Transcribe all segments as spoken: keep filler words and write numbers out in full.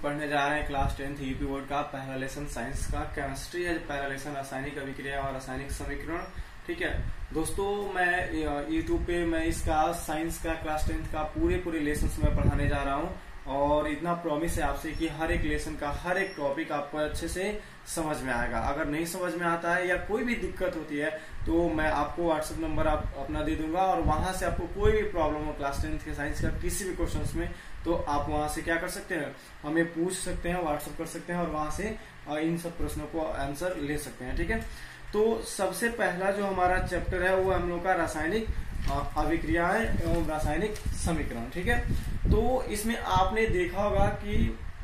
पढ़ने जा रहे हैं क्लास टेंथ यूपी बोर्ड का पहला लेसन साइंस का केमिस्ट्री है, पहला लेसन रासायनिक अभिक्रिया और रासायनिक समीकरण। ठीक है दोस्तों, मैं यूट्यूब पे मैं इसका साइंस का क्लास टेंथ का पूरे पूरे लेसन में पढ़ाने जा रहा हूँ और इतना प्रॉमिस है आपसे कि हर एक लेसन का हर एक टॉपिक आपको अच्छे से समझ में आएगा। अगर नहीं समझ में आता है या कोई भी दिक्कत होती है तो मैं आपको व्हाट्सएप नंबर आप अपना दे दूंगा और वहां से आपको कोई भी प्रॉब्लम हो क्लास टेंथ के साइंस का किसी भी क्वेश्चंस में तो आप वहां से क्या कर सकते हैं, हमें पूछ सकते हैं, व्हाट्सएप कर सकते हैं और वहां से इन सब प्रश्नों को आंसर ले सकते हैं। ठीक है, तो सबसे पहला जो हमारा चैप्टर है वो हम लोग का रासायनिक अभिक्रियाएं एवं रासायनिक समीकरण। ठीक है, तो इसमें आपने देखा होगा कि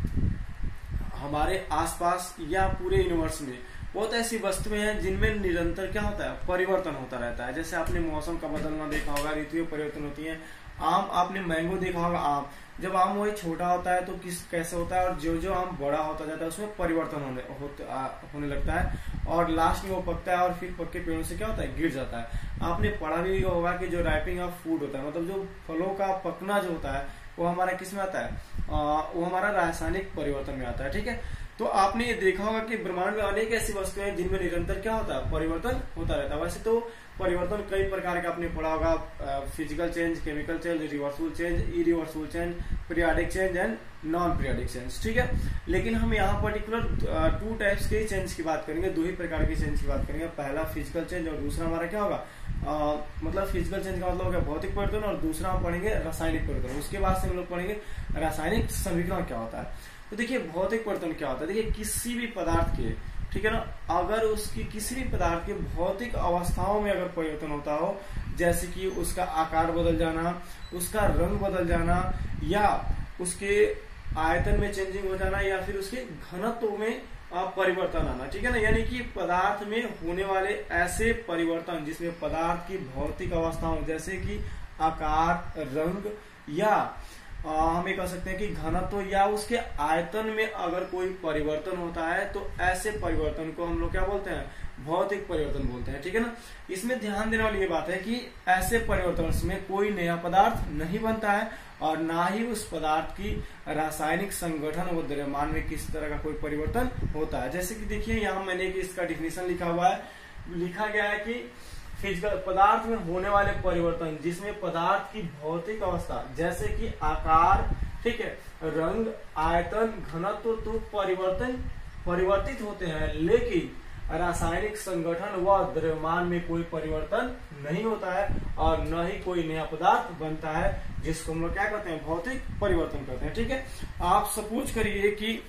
हमारे आसपास या पूरे यूनिवर्स में बहुत ऐसी वस्तुएं हैं जिनमें निरंतर क्या होता है, परिवर्तन होता रहता है। जैसे आपने मौसम का बदलना देखा होगा, ऋतुएं परिवर्तन होती हैं। आम आपने मैंगो देखा होगा, आम जब आम वही छोटा होता है तो किस कैसे होता है और जो जो आम बड़ा होता जाता है उसमें परिवर्तन होने होते, आ, होने लगता है और लास्ट में वो पकता है और फिर पक्के पेड़ों से क्या होता है, गिर जाता है। आपने पढ़ा भी होगा कि जो राइपिंग ऑफ फूड होता है, मतलब जो फलों का पकना जो होता है वो हमारा किस में आता है, आ, वो हमारा रासायनिक परिवर्तन में आता है। ठीक है, तो आपने ये देखा होगा कि ब्रह्मांड में अनेक ऐसी वस्तुएं हैं जिनमें निरंतर क्या होता है, परिवर्तन होता रहता है। वैसे तो परिवर्तन कई प्रकार का आपने पढ़ा होगा, physical change, chemical change, reversible change, irreversible change, periodic change and non periodic change. ठीक है, लेकिन हम यहाँ पर्टिकुलर टू टाइप्स के चेंज की बात करेंगे, दो ही प्रकार के चेंज की बात करेंगे। पहला फिजिकल चेंज और दूसरा हमारा क्या होगा, आ, मतलब फिजिकल चेंज का मतलब हो गया भौतिक परिवर्तन और दूसरा हम पढ़ेंगे रासायनिक परिवर्तन। उसके बाद से हम लोग पढ़ेंगे रासायनिक समीकरण क्या होता है। तो देखिए भौतिक परिवर्तन क्या होता है, देखिए किसी भी पदार्थ के, ठीक है ना, अगर उसकी किसी भी पदार्थ के भौतिक अवस्थाओं में अगर परिवर्तन होता हो, जैसे कि उसका आकार बदल जाना, उसका रंग बदल जाना या उसके आयतन में चेंजिंग हो जाना या फिर उसके घनत्व में परिवर्तन आना। ठीक है ना, यानी कि पदार्थ में होने वाले ऐसे परिवर्तन जिसमें पदार्थ की भौतिक अवस्थाओं जैसे कि आकार, रंग या आ, हम ये कह सकते हैं कि घनत्व या उसके आयतन में अगर कोई परिवर्तन होता है तो ऐसे परिवर्तन को हम लोग क्या बोलते हैं, भौतिक परिवर्तन बोलते हैं। ठीक है ना, इसमें ध्यान देने वाली ये बात है कि ऐसे परिवर्तन में कोई नया पदार्थ नहीं बनता है और ना ही उस पदार्थ की रासायनिक संगठन व द्रव्यमान में किसी तरह का कोई परिवर्तन होता है। जैसे कि देखिए यहाँ मैंने कि इसका डिफिनेशन लिखा हुआ है, लिखा गया है कि फिजिकल पदार्थ में होने वाले परिवर्तन जिसमें पदार्थ की भौतिक अवस्था जैसे कि आकार, ठीक है, रंग, आयतन, घनत्व तो परिवर्तन परिवर्तित होते हैं, लेकिन रासायनिक संगठन व द्रव्यमान में कोई परिवर्तन नहीं होता है और न ही कोई नया पदार्थ बनता है, जिसको हम लोग क्या कहते हैं, भौतिक परिवर्तन कहते हैं। ठीक है, आप सपोज करिए कि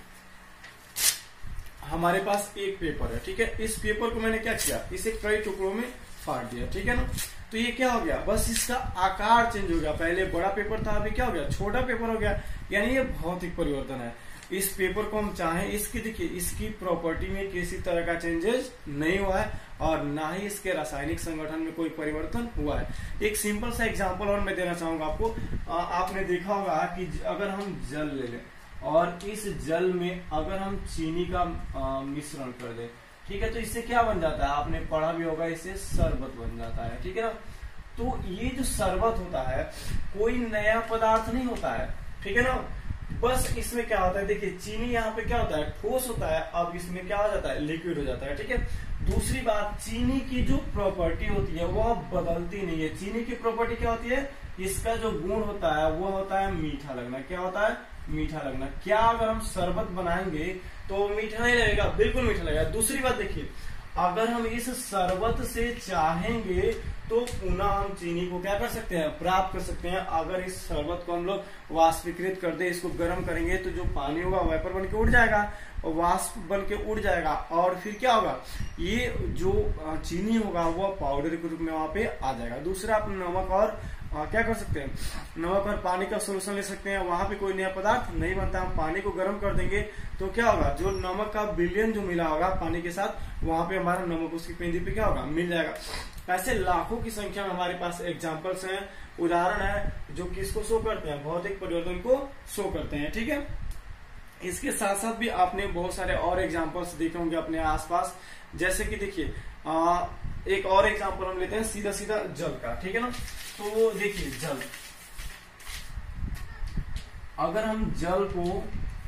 हमारे पास एक पेपर है। ठीक है, इस पेपर को मैंने क्या किया, इसे कई टुकड़ों में फाड़ दिया। ठीक है ना, तो ये क्या हो गया, बस इसका आकार चेंज हो गया। पहले बड़ा पेपर था, अभी क्या हो गया, छोटा पेपर हो गया, यानी ये भौतिक परिवर्तन है। इस पेपर को हम चाहें, इसकी देखिए इसकी प्रॉपर्टी में किसी तरह का चेंजेस नहीं हुआ है और ना ही इसके रासायनिक संगठन में कोई परिवर्तन हुआ है। एक सिंपल सा एग्जांपल और मैं देना चाहूंगा आपको। आ, आपने देखा होगा कि अगर हम जल ले लें और इस जल में अगर हम चीनी का मिश्रण कर दें, ठीक है, तो इससे क्या बन जाता है, आपने पढ़ा भी होगा, इससे शरबत बन जाता है। ठीक है ना, तो ये जो शरबत होता है कोई नया पदार्थ नहीं होता है। ठीक है ना, बस इसमें क्या होता है, देखिए चीनी यहाँ पे क्या होता है, ठोस होता है, अब इसमें क्या हो जाता है, लिक्विड हो जाता है। ठीक है, दूसरी बात, चीनी की जो प्रॉपर्टी होती है वो बदलती नहीं है। चीनी की प्रॉपर्टी क्या होती है, इसका जो गुण होता है वो होता है मीठा लगना। क्या होता है, मीठा लगना। क्या अगर हम शरबत बनाएंगे तो मीठा नहीं लगेगा, बिल्कुल मीठा लगेगा। दूसरी बात देखिए, अगर हम इस शरबत से चाहेंगे तो पुनः हम चीनी को क्या कर सकते हैं, प्राप्त कर सकते हैं। अगर इस शरबत को हम लोग वाष्पीकृत कर दे, इसको गर्म करेंगे तो जो पानी होगा वेपर बन के उड़ जाएगा, वाष्प बन के उड़ जाएगा और फिर क्या होगा, ये जो चीनी होगा वो पाउडर के रूप में वहां पे आ जाएगा। दूसरा आप नमक और आ, क्या कर सकते हैं, नमक और पानी का सोल्यूशन ले सकते हैं, वहां पे कोई नया पदार्थ नहीं बनता। हम पानी को गर्म कर देंगे तो क्या होगा, जो नमक का विलयन जो मिला होगा पानी के साथ, वहां पे हमारा नमक उसकी पेंदी पे क्या होगा, मिल जाएगा। ऐसे लाखों की संख्या में हमारे पास एग्जाम्पल्स हैं, उदाहरण है जो किसको शो करते हैं, भौतिक परिवर्तन को शो करते हैं। ठीक है, इसके साथ साथ भी आपने बहुत सारे और एग्जाम्पल्स देखे होंगे अपने आसपास। जैसे कि देखिए एक और एग्जाम्पल हम लेते हैं सीधा सीधा जल का। ठीक है ना, तो देखिए जल, अगर हम जल को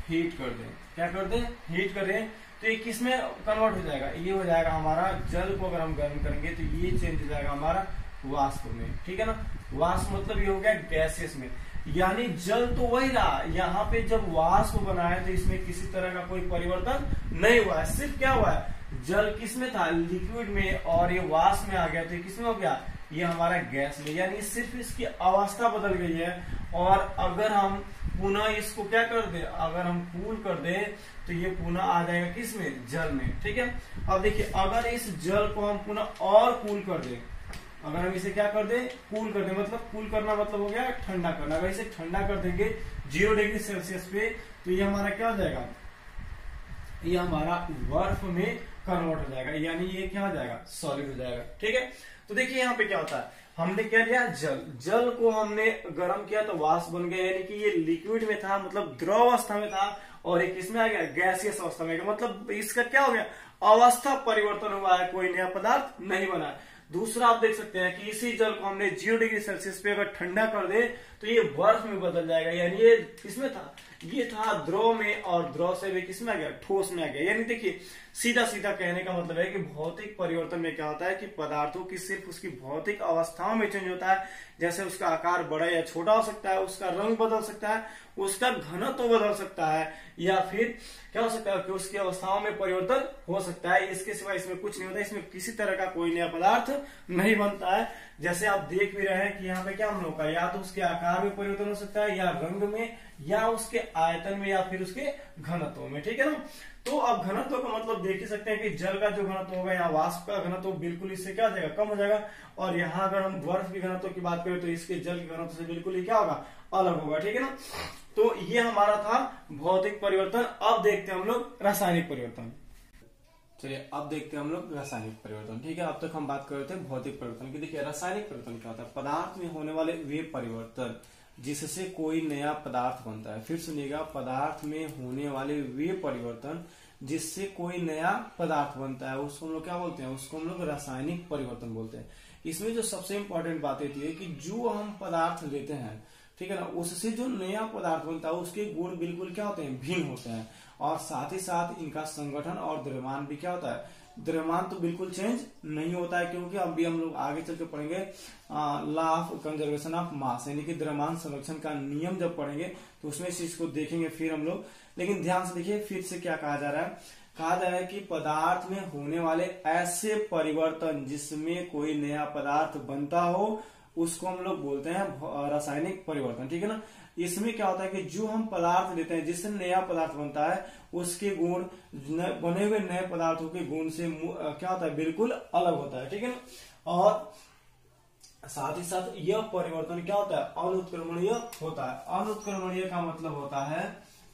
हीट कर दें, क्या कर दें, हीट कर दें, तो ये किस में कन्वर्ट हो जाएगा, ये हो जाएगा हमारा जल को अगर हम गर्म करेंगे तो ये चेंज हो जाएगा हमारा वाष्प में, ठीक है ना। वाष्प मतलब ये हो गया गैसेस में, यानी जल तो वही रहा, यहाँ पे जब वाष्प बना है तो इसमें किसी तरह का कोई परिवर्तन नहीं हुआ है, सिर्फ क्या हुआ है, जल किस में था, लिक्विड में, और ये वाष्प में आ गया तो किस में हो गया, ये हमारा गैस में, यानी सिर्फ इसकी अवस्था बदल गई है। और अगर हम पुनः इसको क्या कर दे, अगर हम कूल कर दे तो ये पुनः आ जाएगा किस में, जल में, ठीक है। अब देखिए अगर इस जल को हम पुनः और कूल कर दे, अगर हम इसे क्या कर दे, कूल कर दे, मतलब कूल करना मतलब हो गया ठंडा करना, अगर इसे ठंडा कर देंगे जीरो डिग्री सेल्सियस पे तो ये हमारा क्या हो जाएगा, ये हमारा बर्फ में कन्वर्ट हो जाएगा, यानी ये क्या हो जाएगा, सॉलिड हो जाएगा, ठीक है। तो देखिए यहाँ पे क्या होता है, हमने क्या लिया, जल, जल को हमने गर्म किया तो वाष्प बन गया, यानी कि ये लिक्विड में था, मतलब द्रव अवस्था में था, और एक इसमें आ गया गैसियस अवस्था में, मतलब इसका क्या हो गया, अवस्था परिवर्तन हुआ है, कोई नया पदार्थ नहीं बना है। दूसरा आप देख सकते हैं कि इसी जल को हमने जीरो डिग्री सेल्सियस पे अगर ठंडा कर दे तो ये बर्फ में बदल जाएगा, यानी ये किसमें था, ये था द्रव में, और द्रव से भी किसमें आ गया, ठोस में आ गया। यानी देखिए सीधा सीधा कहने का मतलब है कि भौतिक परिवर्तन में क्या होता है कि पदार्थों की सिर्फ उसकी भौतिक अवस्थाओं में चेंज होता है, जैसे उसका आकार बड़ा या छोटा हो सकता है, उसका रंग बदल सकता है, उसका घनत्व बदल सकता है, या फिर क्या हो सकता है कि उसकी अवस्थाओं में परिवर्तन हो सकता है। इसके सिवा इसमें कुछ नहीं होता, इसमें किसी तरह का कोई नया पदार्थ नहीं बनता है। जैसे आप देख भी रहे हैं कि यहाँ पे क्या हम लोग का, या तो उसके आकार में परिवर्तन हो सकता है, या रंग में, या उसके आयतन में, या फिर उसके घनत्व में, ठीक है ना। तो अब घनत्व का मतलब देख ही सकते हैं कि जल का जो घनत्व होगा या वाष्प का घनत्व बिल्कुल इससे क्या हो जाएगा, कम हो जाएगा। और यहाँ अगर हम बर्फ के घनत्व की बात करें तो इसके जल के घनत्व से बिल्कुल ही क्या होगा, अलग होगा, ठीक है ना। तो ये हमारा था भौतिक परिवर्तन। अब देखते हैं हम लोग रासायनिक परिवर्तन। चलिए अब देखते हैं हम लोग रासायनिक परिवर्तन, ठीक है। अब तक हम बात कर रहे थे भौतिक परिवर्तन की। देखिए रासायनिक परिवर्तन क्या होता है, पदार्थ में होने वाले वे परिवर्तन जिससे कोई नया पदार्थ बनता है। फिर सुनिएगा, पदार्थ में होने वाले वे परिवर्तन जिससे कोई नया पदार्थ बनता है, उसको हम लोग क्या बोलते हैं, उसको हम लोग रासायनिक परिवर्तन बोलते हैं। इसमें जो सबसे इंपॉर्टेंट बात होती है कि जो हम पदार्थ लेते हैं, ठीक है ना, उससे जो नया पदार्थ बनता है उसके गुण बिल्कुल क्या होते हैं, भिन्न होते हैं। और साथ ही साथ इनका संगठन और द्रव्यमान भी क्या होता है, द्रव्यमान तो बिल्कुल चेंज नहीं होता है, क्योंकि अभी हम लोग आगे चल के पढ़ेंगे law of conservation of mass, यानी कि द्रव्यमान संरक्षण का नियम जब पढ़ेंगे तो उसमें इस चीज को देखेंगे फिर हम लोग। लेकिन ध्यान से देखिए फिर से क्या कहा जा रहा है, कहा जा रहा है कि पदार्थ में होने वाले ऐसे परिवर्तन जिसमें कोई नया पदार्थ बनता हो उसको हम लोग बोलते हैं रासायनिक परिवर्तन, ठीक है ना। इसमें क्या होता है कि जो हम पदार्थ लेते हैं जिससे नया पदार्थ बनता है उसके गुण बने हुए नए पदार्थों के गुण से क्या होता है, बिल्कुल अलग होता है, ठीक है ना। और साथ ही साथ यह परिवर्तन क्या होता है, अनुत्क्रमणीय होता है। अनुत्क्रमणीय का मतलब होता है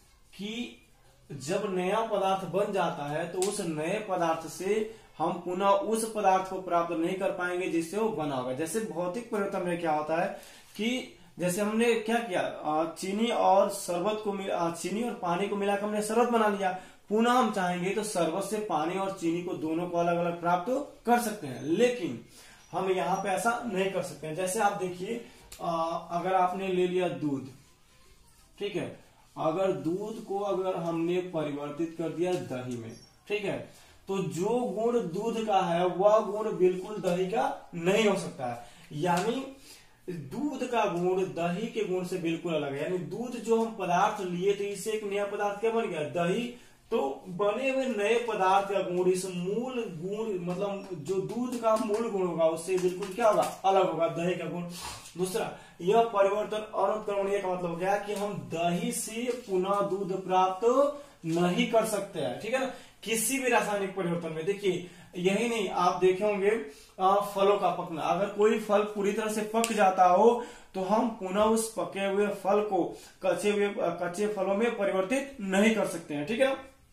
कि जब नया पदार्थ बन जाता है तो उस नए पदार्थ से हम पुनः उस पदार्थ को प्राप्त नहीं कर पाएंगे जिससे वो बना होगा। जैसे भौतिक परिवर्तन में क्या होता है कि जैसे हमने क्या किया, चीनी और शरबत को मिला, चीनी और पानी को मिलाकर हमने शरबत बना लिया, पुनः हम चाहेंगे तो शरबत से पानी और चीनी को दोनों को अलग अलग प्राप्त कर सकते हैं, लेकिन हम यहाँ पे ऐसा नहीं कर सकते हैं। जैसे आप देखिए, अगर आपने ले लिया दूध, ठीक है, अगर दूध को अगर हमने परिवर्तित कर दिया दही में, ठीक है, तो जो गुण दूध का है वह गुण बिल्कुल दही का नहीं हो सकता है। यानी दूध का गुण दही के गुण से बिल्कुल अलग है। यानी दूध जो हम पदार्थ लिए थे इससे एक नया पदार्थ क्या बन गया, दही। तो बने हुए नए पदार्थ का गुण इस मूल गुण मतलब जो दूध का मूल गुण होगा उससे बिल्कुल क्या होगा, अलग होगा, दही का गुण। दूसरा, यह परिवर्तन अनुत्क्रमणीय का मतलब क्या है कि हम दही से पुनः दूध प्राप्त नहीं कर सकते हैं, ठीक है ना, किसी भी रासायनिक परिवर्तन में। देखिए यही नहीं, आप देखे होंगे फलों का पकना, अगर कोई फल पूरी तरह से पक जाता हो तो हम पुनः उस पके हुए फल को कच्चे हुए कच्चे फलों में परिवर्तित नहीं कर सकते हैं, ठीक है।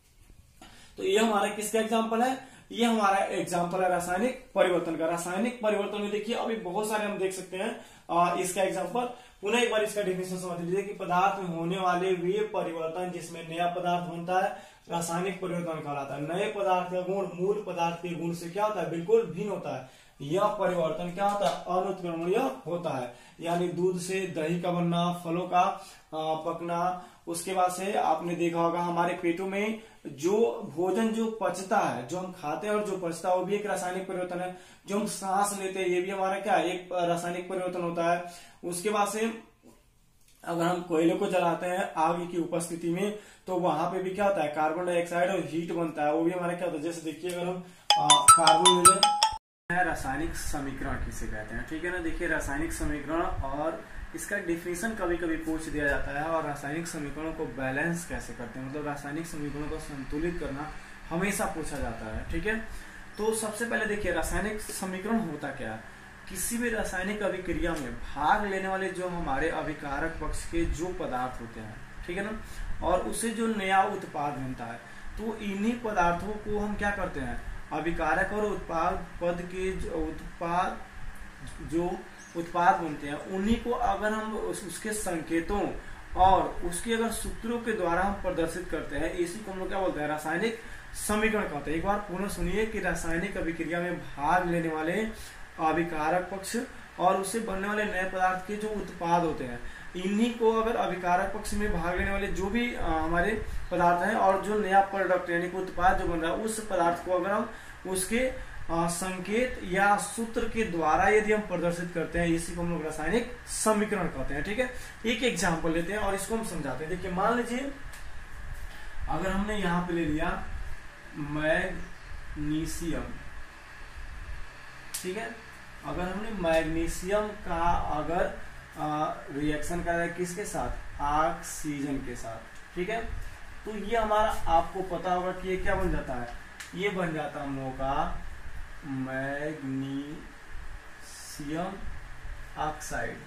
तो ये हमारा किसका एग्जाम्पल है, ये हमारा एग्जाम्पल है रासायनिक परिवर्तन का। रासायनिक परिवर्तन में देखिए अभी बहुत सारे हम देख सकते हैं, आ, इसका एग्जाम्पल पुनः एक बार इसका डेफिनेशन समझ लीजिए कि पदार्थ में होने वाले वे परिवर्तन जिसमें नया पदार्थ बनता है रासायनिक परिवर्तन कहलाता है। नए पदार्थ का गुण मूल पदार्थ के गुण से क्या होता है, बिल्कुल भिन्न होता है। यह परिवर्तन क्या होता है, अनुत्क्रमणीय होता है। यानी दूध से दही का बनना, फलों का पकना उसके बाद से आपने देखा होगा हमारे पेटों में जो भोजन जो पचता है, जो हम खाते हैं और जो पचता है वो भी एक रासायनिक परिवर्तन है। जो हम सांस लेते हैं ये भी हमारा क्या है, एक रासायनिक परिवर्तन होता है। उसके बाद से अगर हम कोयले को जलाते हैं आग की उपस्थिति में तो वहां पे भी क्या होता है, कार्बन डाइऑक्साइड और हीट बनता है, वो भी हमारा क्या होता है। जैसे देखिए अगर हम कार्बन ले लें, रासायनिक समीकरण किसे कहते हैं, ठीक है ना। देखिए रासायनिक समीकरण और इसका डिफिनेशन कभी कभी पूछ दिया जाता है, और रासायनिक समीकरणों को बैलेंस कैसे करते हैं, मतलब रासायनिक समीकरणों को संतुलित करना हमेशा पूछा जाता है, ठीक है। तो सबसे पहले देखिए रासायनिक समीकरण होता क्या है। किसी भी रासायनिक अभिक्रिया में भाग लेने वाले जो हमारे अभिकारक पक्ष के जो पदार्थ होते हैं, ठीक है ना, और उससे जो नया उत्पाद बनता है, तो इन्हीं पदार्थों को हम क्या करते हैं, अभिकारक और उत्पाद पद के उत्पाद जो उत्पाद बनते हैं उन्हीं को अगर हम उसके संकेतों और उसके अगर सूत्रों के द्वारा हम प्रदर्शित करते हैं, इसी को हम लोग क्या बोलते हैं, रासायनिक समीकरण कहते हैं। एक बार पुनः सुनिए कि रासायनिक अभिक्रिया में भाग लेने वाले अभिकारक पक्ष और उससे बनने वाले नए पदार्थ के जो उत्पाद होते हैं, इन्हीं को अगर अभिकारक पक्ष में भाग लेने वाले जो भी आ, हमारे पदार्थ हैं और जो नया प्रोडक्ट यानी कि उत्पाद जो बन रहा है उस पदार्थ को अगर हम उसके आ, संकेत या सूत्र के द्वारा यदि हम प्रदर्शित करते हैं, इसी को हम लोग रासायनिक समीकरण कहते हैं, ठीक है। एक एग्जांपल लेते हैं और इसको हम समझाते हैं। देखिए मान लीजिए अगर हमने यहाँ पे ले लिया मैग्नीशियम, ठीक है। अगर हमने मैग्नीशियम का अगर रिएक्शन करा है किसके साथ, ऑक्सीजन के साथ, ठीक है, तो ये हमारा आपको पता होगा कि ये क्या बन जाता है, ये बन जाता है हम लोगों का मैग्नीशियम ऑक्साइड,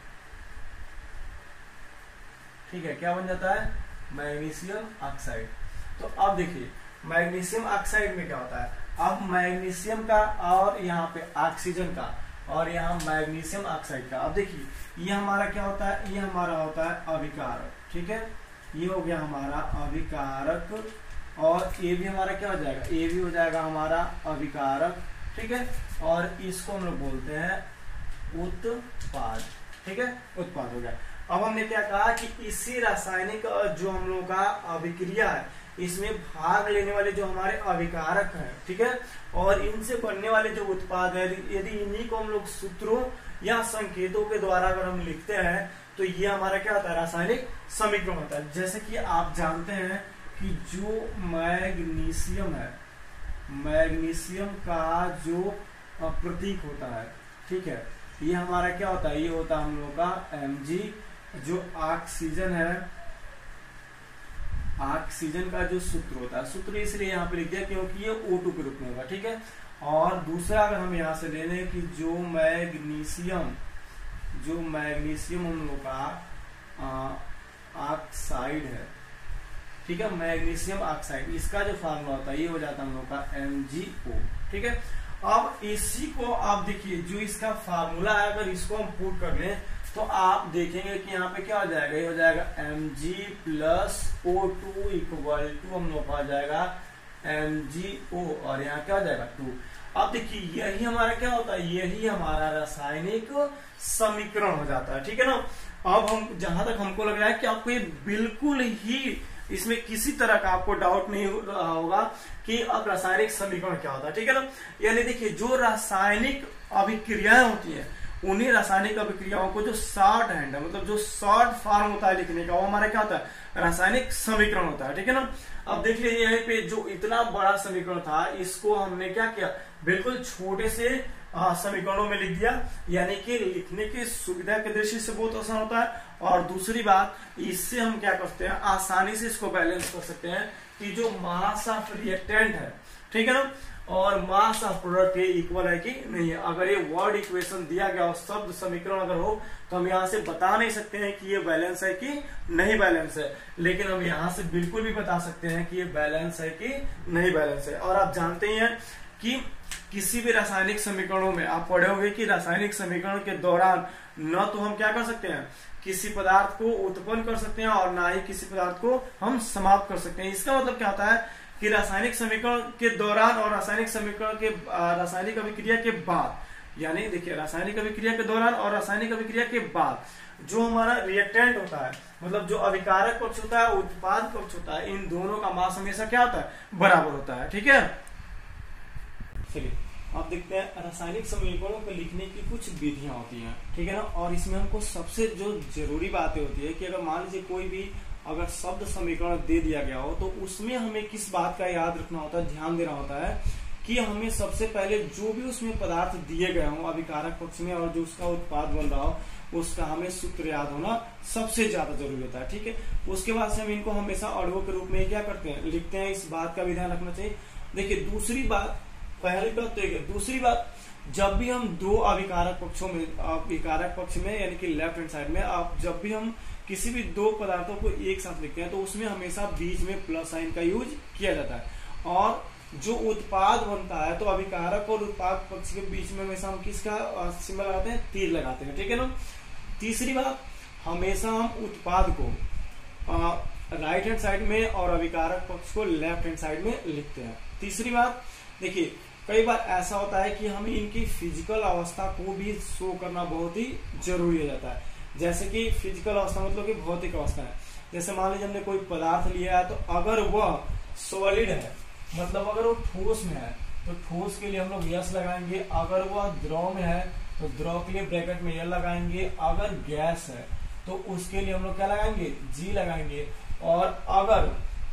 ठीक है। क्या बन जाता है, मैग्नीशियम ऑक्साइड। तो अब देखिए मैग्नीशियम ऑक्साइड में क्या होता है, अब मैग्नीशियम का और यहाँ पे ऑक्सीजन का और यहाँ मैग्नीशियम ऑक्साइड का, अब देखिए ये हमारा क्या होता है, ये हमारा होता है अभिकारक, ठीक है। ये हो गया हमारा अभिकारक और ये भी हमारा क्या हो जाएगा, ये भी हो जाएगा हमारा अभिकारक, ठीक है। और इसको हम लोग बोलते हैं उत्पाद, ठीक है, उत्पाद हो गया। अब हमने क्या कहा कि इसी रासायनिक जो हम लोग का अभिक्रिया है इसमें भाग लेने वाले जो हमारे अभिकारक हैं, ठीक है, और इनसे बनने वाले जो उत्पाद है, यदि इन्हीं को हम लोग सूत्रों या संकेतों के द्वारा अगर हम लिखते हैं तो ये हमारा क्या होता है, रासायनिक समीकरण होता है। जैसे कि आप जानते हैं कि जो मैग्नीशियम है, मैग्नीशियम का जो प्रतीक होता है, ठीक है, ये हमारा क्या होता है, ये होता है हम लोग का एम जी। जो ऑक्सीजन है, ऑक्सीजन का जो सूत्र होता है, सूत्र इसलिए यहाँ पे लिख दिया क्योंकि ये ओ टू के रूप में होगा, ठीक है। और दूसरा अगर हम यहाँ से ले लें कि जो मैग्नीशियम जो मैग्नीशियम हम लोग का ऑक्साइड है, ठीक है, मैग्नीशियम ऑक्साइड, इसका जो फार्मूला होता है ये हो जाता है हम लोग का एम जी ओ, ठीक है। अब इसी को आप देखिए जो इसका फार्मूला है, अगर इसको हम पुट कर लें तो आप देखेंगे कि यहाँ पे क्या हो जाएगा, ये हो जाएगा M G plus O two equal to हम लोग आ जाएगा एम जी ओ और यहाँ क्या हो जाएगा टू। अब देखिए यही हमारा क्या होता है, यही हमारा रासायनिक समीकरण हो जाता है, ठीक है ना। अब हम जहां तक हमको लग रहा है कि आपको ये बिल्कुल ही इसमें किसी तरह का आपको डाउट नहीं हो रहा होगा कि अब रासायनिक समीकरण क्या होता है, ठीक है ना। यानी देखिए जो रासायनिक अभिक्रियाएं होती हैं उन्हीं रासायनिक अभिक्रियाओं को जो शॉर्ट हैंड है, मतलब जो शॉर्ट फॉर्म होता है लिखने का, वो हमारा क्या होता है, रासायनिक समीकरण होता है, ठीक है ना। अब देख लीजिए यहाँ पे जो इतना बड़ा समीकरण था इसको हमने क्या किया, बिल्कुल छोटे से समीकरणों में लिख दिया, यानी कि लिखने की सुविधा के दृष्टि से बहुत आसान होता है। और दूसरी बात, इससे हम क्या करते हैं, आसानी से इसको बैलेंस कर सकते हैं कि जो मास ऑफ रिएक्टेंट है, ठीक है ना, और मास ऑफ प्रोडक्ट ये इक्वल है कि नहीं है। अगर ये वर्ड इक्वेशन दिया गया हो, शब्द समीकरण अगर हो, तो हम यहाँ से बता नहीं सकते हैं कि ये बैलेंस है कि नहीं बैलेंस है, लेकिन हम यहाँ से बिल्कुल भी बता सकते हैं कि ये बैलेंस है कि नहीं बैलेंस है। और आप जानते ही हैं कि किसी भी रासायनिक समीकरणों में आप पढ़े होंगे कि रासायनिक समीकरण के दौरान न तो हम क्या कर सकते हैं, किसी पदार्थ को उत्पन्न कर सकते हैं और ना ही किसी पदार्थ को हम समाप्त कर सकते हैं। इसका मतलब क्या होता है कि रासायनिक समीकरण के दौरान और रासायनिक समीकरण के रासायनिक अभिक्रिया के बाद, यानी देखिए रासायनिक अभिक्रिया के दौरान और रासायनिक अभिक्रिया के बाद जो हमारा रिएक्टेंट होता है, मतलब जो अभिकारक पक्ष होता है, उत्पाद पक्ष होता है, इन दोनों का मास हमेशा क्या होता है, बराबर होता है। ठीक है, चलिए आप देखते हैं रासायनिक समीकरणों को लिखने की कुछ विधियां होती हैं, ठीक है ना। और इसमें हमको सबसे जो जरूरी बातें होती है कि अगर मान लीजिए कोई भी अगर शब्द समीकरण दे दिया गया हो तो उसमें हमें किस बात का याद रखना होता है, ध्यान देना होता है कि हमें सबसे पहले जो भी उसमें पदार्थ दिए गए हों अभिकारक पक्ष में और जो उसका उत्पाद बन रहा हो उसका हमें सूत्र याद होना सबसे ज्यादा जरूरी होता है। ठीक है, उसके बाद से हम इनको हमेशा अणुओं के रूप में क्या करते हैं, लिखते हैं। इस बात का भी ध्यान रखना चाहिए। देखिए दूसरी बात, पहली बात तो एक, दूसरी बात, जब भी हम दो अभिकारक पक्षों में, अभिकारक पक्ष में यानी कि लेफ्ट हैंड साइड में, आप जब भी हम किसी भी दो पदार्थों को एक साथ लिखते हैं तो उसमें हमेशा बीच में प्लस साइन का यूज किया जाता है। और जो उत्पाद बनता है तो अभिकारक और उत्पाद पक्ष के बीच में हमेशा हम किसका सिंबल लगाते हैं, तीर लगाते हैं। ठीक है ना। तीसरी बात, हमेशा हम उत्पाद को राइट हैंड साइड में और अभिकारक पक्ष को लेफ्ट हैंड साइड में लिखते हैं। तीसरी बात, देखिए कई बार ऐसा होता है कि हमें इनकी फिजिकल अवस्था को भी शो करना बहुत ही जरूरी हो जाता है। जैसे कि फिजिकल अवस्था मतलब कि भौतिक अवस्था है। जैसे मान लीजिए हमने कोई पदार्थ लिया है तो अगर वह सॉलिड है, मतलब अगर वो ठोस में है तो ठोस के लिए हम लोग यस लगाएंगे, अगर वह द्रव में है तो द्रव के लिए ब्रैकेट में यल लगाएंगे, अगर गैस है तो उसके लिए हम लोग क्या लगाएंगे, जी लगाएंगे, और अगर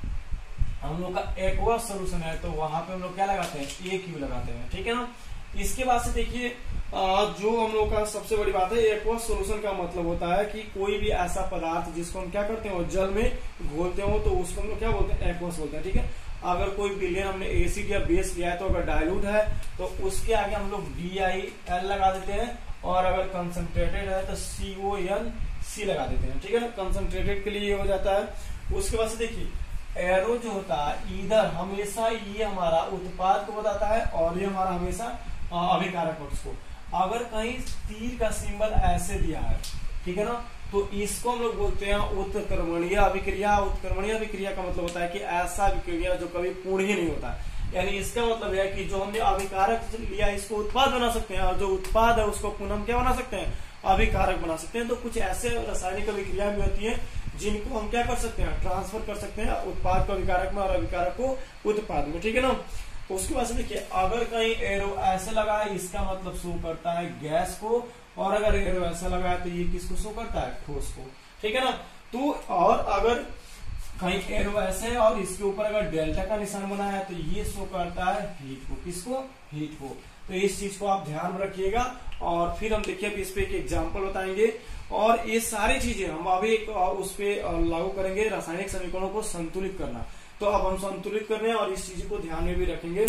हम लोग का एक्वस सोल्यूशन है तो वहां पे हम लोग क्या लगाते हैं, ए क्यू लगाते हैं। ठीक है ना। इसके बाद से देखिए जो हम लोग का सबसे बड़ी बात है, एक्वस सोल्यूशन का मतलब होता है कि कोई भी ऐसा पदार्थ जिसको हम क्या करते हैं, जल में घोलते हो तो उसको हम लोग क्या बोलते हैं, एक्वस बोलते हैं। ठीक है। अगर कोई विलेन हमने एसिड या बेस लिया है तो अगर डाइल्यूट है तो उसके आगे हम लोग डी आई एल लगा देते हैं, और अगर कंसंट्रेटेड है तो सी ओ एन सी लगा देते हैं। ठीक है ना। कंसंट्रेटेड के लिए ये हो जाता है। उसके बाद से देखिए एरो जो होता है इधर हमेशा ये हमारा उत्पाद को बताता है और ये हमारा हमेशा अभिकारक पक्ष को। अगर कहीं तीर का सिंबल ऐसे दिया है, ठीक है ना, तो इसको हम लोग बोलते हैं उत्क्रमणीय अभिक्रिया। उत्क्रमणीय अभिक्रिया का मतलब होता है कि ऐसा अभिक्रिया जो कभी पूर्ण ही नहीं होता। यानी इसका मतलब है कि जो हमने अभिकारक लिया इसको उत्पाद बना सकते हैं, और जो उत्पाद है उसको पुनः क्या बना सकते हैं, अभिकारक बना सकते हैं। तो कुछ ऐसे रासायनिक अभिक्रिया भी होती है जिनको हम क्या कर सकते हैं, ट्रांसफर कर सकते हैं उत्पाद को अभिकारक में और अभिकारक को उत्पाद में। ठीक है ना। तो उसके बाद से देखिए अगर कहीं एरो ऐसे लगा है इसका मतलब शो करता है गैस को, और अगर एरो ऐसा लगा है तो ये किसको शो करता है, ठोस को। ठीक है ना। तो और अगर कहीं एरो ऐसे है और इसके ऊपर अगर डेल्टा का निशान बना है तो ये शो करता है हीट को, किसको, हीट को। तो इस चीज को आप ध्यान रखिएगा। और फिर हम देखिए इस पे एक एग्जाम्पल बताएंगे, और ये सारी चीजें हम अभी एक उस पे लागू करेंगे, रासायनिक समीकरणों को संतुलित करना। तो अब हम संतुलित कर रहे हैं और इस चीज को ध्यान में भी रखेंगे।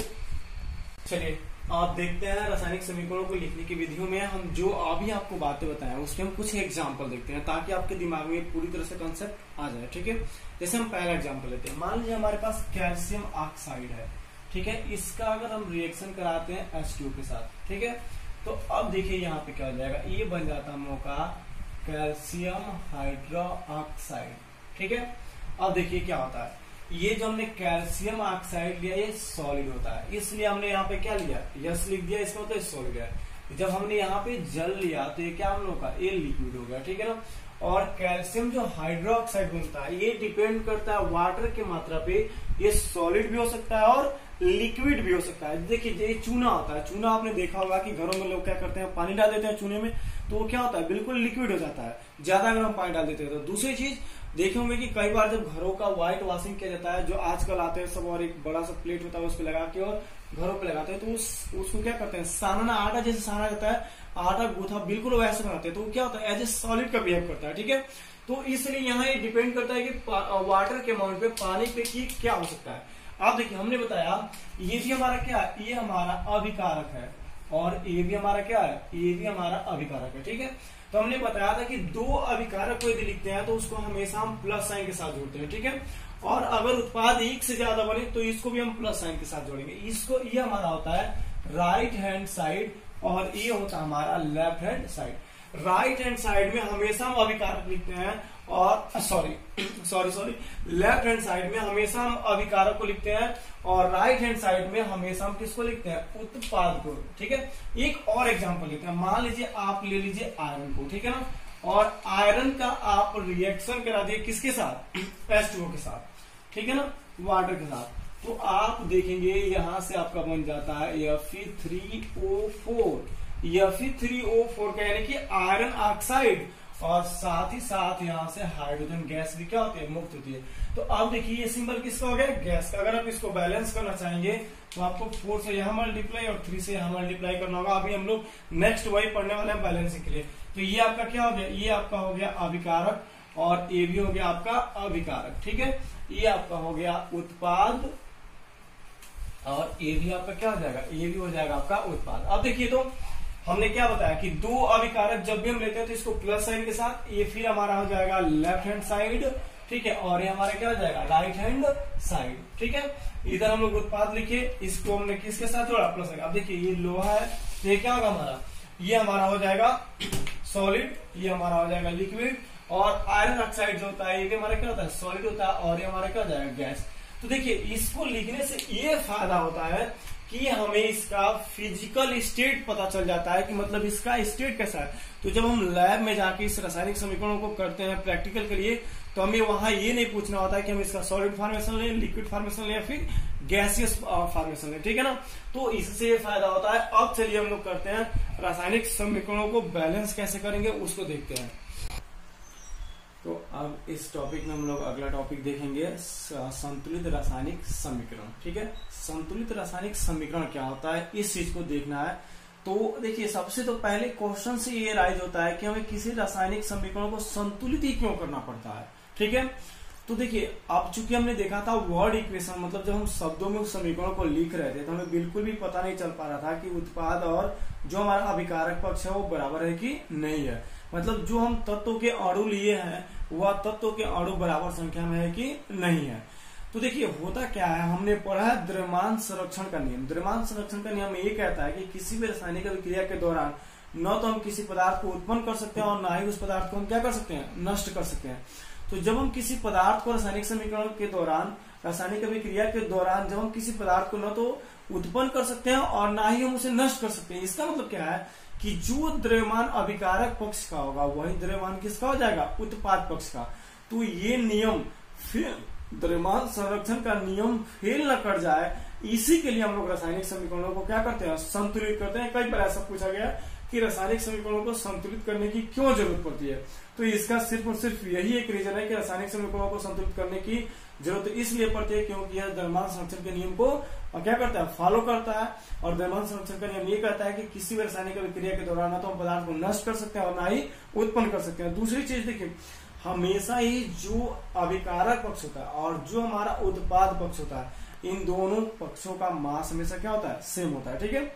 चलिए आप देखते हैं रासायनिक समीकरणों को लिखने की विधियों में हम जो अभी आपको बातें बताएं उसके हम कुछ एग्जाम्पल देखते हैं ताकि आपके दिमाग में पूरी तरह से कंसेप्ट आ जाए। ठीक है। जैसे हम पहला एग्जाम्पल लेते हैं, मान लीजिए हमारे पास कैल्शियम ऑक्साइड है। ठीक है। इसका अगर हम रिएक्शन कराते हैं एच टू के साथ, ठीक है, तो अब देखिए यहाँ पे क्या हो जाएगा, ये बन जाता हम लोग का कैल्शियम हाइड्रोक्साइड। ठीक है। अब देखिए क्या होता है, ये जो हमने कैल्शियम ऑक्साइड लिया ये सॉलिड होता है, इसलिए हमने यहाँ पे क्या लिया, यस लिख दिया, इसका मतलब सॉलिड है। जब हमने यहाँ पे जल लिया तो ये क्या हम लोग का, ये लिक्विड हो गया। ठीक है ना। और कैल्शियम जो हाइड्रोक्साइड बनता है ये डिपेंड करता है वाटर की मात्रा पे, ये सॉलिड भी हो सकता है और लिक्विड भी हो सकता है। देखिए ये चूना होता है, चूना आपने देखा होगा कि घरों में लोग क्या करते हैं, पानी डाल देते हैं चूने में तो वो क्या होता है, बिल्कुल लिक्विड हो जाता है, ज्यादा अगर हम पानी डाल देते हैं तो। दूसरी चीज देखे होंगे कि कई बार जब घरों का व्हाइट वॉशिंग किया जाता है, जो आजकल आते हैं सब, और एक बड़ा सा प्लेट होता है उस पर लगा के और घरों पे लगाते हैं, तो उस उसको क्या करते हैं, सानना आटा जैसे साना जाता है, आटा गूथा बिल्कुल वैसे बनाते हैं, तो क्या होता है, एज ए सॉलिड का बिहेव करता है। ठीक है। तो इसलिए यहाँ ये डिपेंड करता है कि वाटर के अमाउंट पे, पानी पे की क्या हो सकता है। आप देखिए हमने बताया ये भी हमारा क्या है, ये हमारा अभिकारक है, और ये भी हमारा क्या है, ये भी हमारा अभिकारक है। ठीक है। तो हमने बताया था कि दो अभिकारक को यदि लिखते हैं तो उसको हमेशा हम प्लस साइन के साथ जोड़ते हैं। ठीक है। और अगर उत्पाद एक से ज्यादा बने तो इसको भी हम प्लस साइन के साथ जोड़ेंगे। इसको ये हमारा होता है राइट हैंड साइड और ये होता है हमारा left hand side. Right hand side में हमेशा हम अभिकारक लिखते हैं, और sorry sorry sorry left hand side में हमेशा हम अभिकारक को लिखते हैं, और राइट हैंड साइड में हमेशा हम किसको लिखते हैं, उत्पाद को। ठीक है। एक और एग्जांपल लेते हैं, मान लीजिए आप ले लीजिए आयरन को। ठीक है ना। और आयरन का आप रिएक्शन करा दिए किसके साथ, एच टू ओ के साथ, ठीक है ना, वाटर के साथ, तो आप देखेंगे यहां से आपका बन जाता है F E three O four, F E three O four का यानी कि आयरन ऑक्साइड, और साथ ही साथ यहाँ से हाइड्रोजन गैस भी क्या होती है, मुक्त होती है। तो अब देखिए ये सिंबल किसका हो गया, गैस का। अगर आप इसको बैलेंस करना चाहेंगे तो आपको फोर से यहाँ मल्टीप्लाई और थ्री से यहाँ मल्टीप्लाई करना होगा। अभी हम लोग नेक्स्ट वही पढ़ने वाले हैं बैलेंसिंग के लिए। तो ये आपका क्या हो गया, ये आपका हो गया अभिकारक, और ये भी हो गया आपका अभिकारक, ठीक है। ये आपका हो गया उत्पाद, और ये भी आपका क्या हो जाएगा, ये भी हो जाएगा आपका उत्पाद। अब देखिए तो हमने क्या बताया कि दो अभिकारक जब भी हम लेते हैं तो इसको प्लस साइन के साथ, ये फिर हमारा हो जाएगा लेफ्ट हैंड साइड, ठीक है, और ये हमारा क्या हो जाएगा, राइट हैंड साइड, ठीक है। इधर हम लोग उत्पाद लिखे, इसको हमने किसके साथ जोड़ा, प्लस साइन। अब देखिए ये लोहा है, तो ये क्या होगा हमारा, ये हमारा हो जाएगा सॉलिड, ये हमारा हो जाएगा लिक्विड, और आयरन ऑक्साइड जो होता है ये भी हमारा क्या होता है, सॉलिड होता है, और ये हमारा क्या हो जाएगा, गैस। तो देखिए इसको लिखने से ये फायदा होता है कि हमें इसका फिजिकल स्टेट पता चल जाता है कि मतलब इसका स्टेट कैसा है। तो जब हम लैब में जाके इस रासायनिक समीकरणों को करते हैं प्रैक्टिकल के लिए, तो हमें वहां ये नहीं पूछना होता है कि हम इसका सॉलिड फॉर्मेशन लें, लिक्विड फॉर्मेशन लें या फिर गैसियस फॉर्मेशन लें, ठीक है ना। तो इससे ये फायदा होता है। अब चलिए हम लोग करते हैं रासायनिक समीकरणों को बैलेंस कैसे करेंगे, उसको देखते हैं। तो अब इस टॉपिक में हम लोग अगला टॉपिक देखेंगे संतुलित रासायनिक समीकरण, ठीक है। संतुलित रासायनिक समीकरण क्या होता है, इस चीज को देखना है। तो देखिए सबसे तो पहले क्वेश्चन से ये राइज होता है कि हमें किसी रासायनिक समीकरण को संतुलित ही क्यों करना पड़ता है, ठीक है। तो देखिए अब चूंकि हमने देखा था वर्ड इक्वेशन, मतलब जब हम शब्दों में उस समीकरण को लिख रहे थे तो हमें बिल्कुल भी पता नहीं चल पा रहा था कि उत्पाद और जो हमारा अभिकारक पक्ष है वो बराबर है कि नहीं है। मतलब जो हम तत्व के अणु लिए हैं वह तत्व के अणु बराबर संख्या में है कि नहीं है। तो देखिए होता क्या है, हमने पढ़ा है द्रव्यमान संरक्षण का नियम। द्रव्यमान संरक्षण का नियम ये कहता है कि किसी भी रासायनिक अभिक्रिया के दौरान न तो हम किसी पदार्थ को उत्पन्न कर सकते हैं और न ही उस पदार्थ को हम क्या कर सकते हैं, नष्ट कर सकते हैं। तो जब हम किसी पदार्थ को रासायनिक समीकरण के दौरान, रासायनिक अभिक्रिया के दौरान जब हम किसी पदार्थ को न तो उत्पन्न कर सकते हैं और ना ही हम उसे नष्ट कर सकते हैं, इसका मतलब क्या है कि जो द्रव्यमान अभिकारक पक्ष का होगा वही द्रव्यमान किसका हो जाएगा, उत्पाद पक्ष का। तो ये नियम फिर द्रव्यमान संरक्षण का नियम फेल न कर जाए, इसी के लिए हम लोग रासायनिक समीकरणों को क्या करते हैं, संतुलित करते हैं। कई बार ऐसा पूछा गया कि रासायनिक समीकरणों को संतुलित करने की क्यों जरूरत पड़ती है, तो इसका सिर्फ और सिर्फ यही एक रीजन है कि रासायनिक समीकरणों को संतुलित करने की जरूरत इसलिए पड़ती है क्योंकि यह द्रव्यमान संरक्षण के नियम को क्या करता है, फॉलो करता है। और द्रव्यमान संरक्षण का नियम ये कहता है कि किसी भी रासायनिक अभिक्रिया के दौरान ना तो हम पदार्थ को नष्ट कर सकते हैं और ना ही उत्पन्न कर सकते हैं। दूसरी चीज देखिए, हमेशा ही जो अभिकारक पक्ष होता है और जो हमारा उत्पाद पक्ष होता है, इन दोनों पक्षों का मास हमेशा क्या होता है, सेम होता है, ठीक है।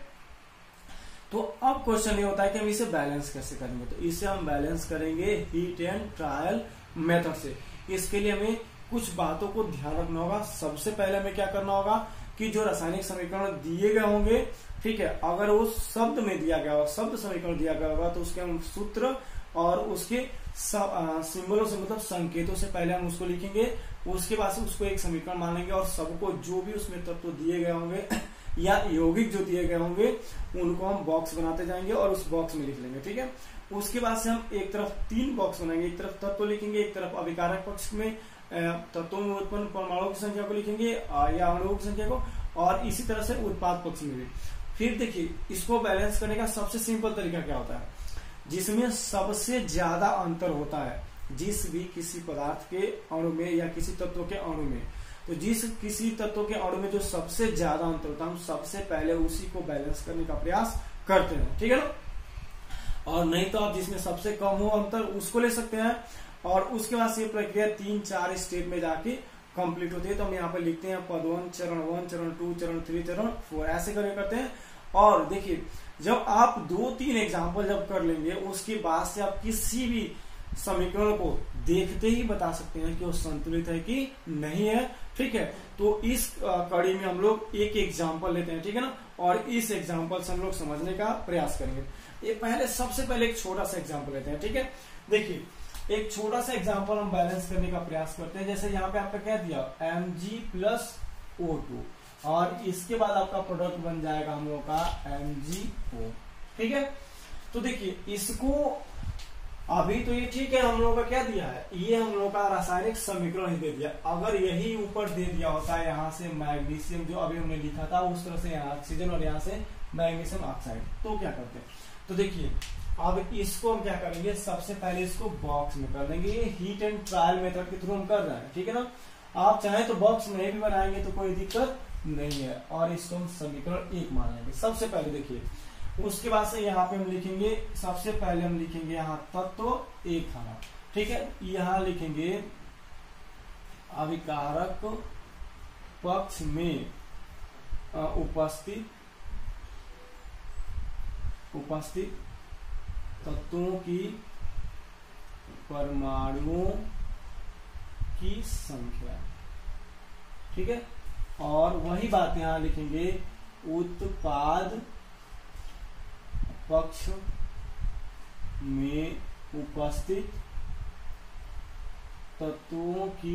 तो अब क्वेश्चन ये होता है कि हम इसे बैलेंस कैसे करेंगे। तो इसे हम बैलेंस करेंगे हीट एंड ट्रायल मेथड से। इसके लिए हमें कुछ बातों को ध्यान रखना होगा। सबसे पहले हमें क्या करना होगा कि जो रासायनिक समीकरण दिए गए होंगे, ठीक है, अगर वो शब्द में दिया गया होगा, शब्द समीकरण दिया गया होगा, तो उसके हम सूत्र और उसके सिंबलों से मतलब संकेतों से पहले हम उसको लिखेंगे। उसके बाद से उसको एक समीकरण मानेंगे और सबको जो भी उसमें तत्व दिए गए होंगे या यौगिक जो दिए गए होंगे उनको हम बॉक्स बनाते जाएंगे और उस बॉक्स में लिख लेंगे, ठीक है। उसके बाद से हम एक तरफ तीन बॉक्स बनाएंगे, एक तरफ तत्व लिखेंगे, एक तरफ अभिकारक पक्ष में तत्वों में उत्पन्न परमाणुओं की संख्या को लिखेंगे या अणुओं की संख्या को, और इसी तरह से उत्पाद पक्ष में भी। फिर देखिए इसको बैलेंस करने का सबसे सिंपल तरीका क्या होता है, जिसमें सबसे ज्यादा अंतर होता है जिस भी किसी पदार्थ के अणु में या किसी तत्व के अणु में, तो जिस किसी तत्व के अणु में जो सबसे ज्यादा अंतर होता है हम सबसे पहले उसी को बैलेंस करने का प्रयास करते हैं, ठीक है ना। और नहीं तो आप जिसमें सबसे कम हो अंतर उसको ले सकते हैं। और उसके बाद से प्रक्रिया तीन चार स्टेप में जाके कंप्लीट होती है। तो हम यहाँ पे लिखते हैं पद वन, चरण वन, चरण टू, चरण थ्री, चरण फोर, ऐसे करके करते हैं। और देखिए जब आप दो तीन एग्जाम्पल जब कर लेंगे उसके बाद से आप किसी भी समीकरण को देखते ही बता सकते हैं कि वो संतुलित है कि नहीं है, ठीक है। तो इस कड़ी में हम लोग एक एग्जाम्पल लेते हैं, ठीक है ना, और इस एग्जाम्पल से हम लोग समझने का प्रयास करेंगे। ये पहले सबसे पहले एक छोटा सा एग्जाम्पल लेते हैं, ठीक है। देखिए एक छोटा सा एग्जाम्पल हम बैलेंस करने का प्रयास करते हैं। जैसे यहाँ पे आपका क्या दिया, M G plus O two, और इसके बाद आपका प्रोडक्ट बन जाएगा हम लोग का एम जी ओ, ठीक है। तो देखिए इसको अभी तो ये ठीक है, हम लोगों का क्या दिया है, ये हम लोगों का रासायनिक समीकरण ही दे दिया। अगर यही ऊपर दे दिया होता है यहाँ से मैग्नीशियम जो अभी हमने लिखा था उस तरह से यहाँ ऑक्सीजन और यहाँ से मैग्नीशियम ऑक्साइड, तो क्या करते हैं, तो देखिए अब इसको हम क्या करेंगे, सबसे पहले इसको बॉक्स में कर देंगे। ये हीट एंड ट्रायल मेथड के थ्रू हम कर रहे हैं, ठीक है ना। आप चाहे तो बॉक्स में भी बनाएंगे तो कोई दिक्कत नहीं है, और इसको हम समीकरण एक मान लेंगे सबसे पहले। देखिए उसके बाद से यहाँ पे हम लिखेंगे, सबसे पहले हम लिखेंगे यहाँ तत्व एक खाना, ठीक है। यहाँ लिखेंगे अभिकारक पक्ष में उपस्थित उपस्थित तत्वों की परमाणुओं की संख्या, ठीक है। और वही बात यहाँ लिखेंगे उत्पाद पक्ष में उपस्थित तत्वों की